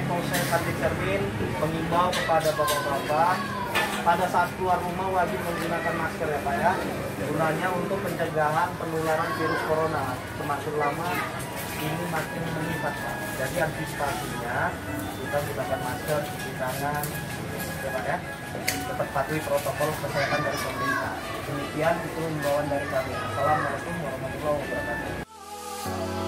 Polsek Kaki Cermin mengimbau kepada bapak-bapak pada saat keluar rumah wajib menggunakan masker ya Pak ya. Gunanya untuk pencegahan penularan virus corona. Semakin lama ini makin meningkat Pak. Jadi antisipasinya kita gunakan masker, cuci tangan ya Pak ya. Tetap patuhi protokol kesehatan dari pemerintah. Demikian itu himbauan dari kami. Assalamualaikum warahmatullahi wabarakatuh.